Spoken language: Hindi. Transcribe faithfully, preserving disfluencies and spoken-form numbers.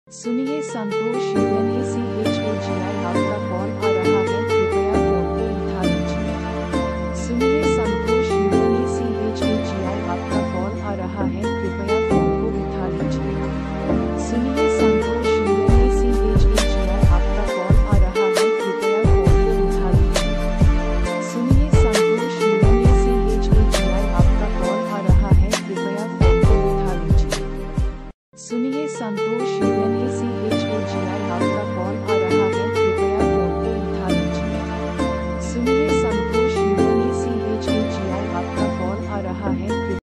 सुनिए संतोष यूएनएसीएचएजीआई आपका कॉल आ रहा है।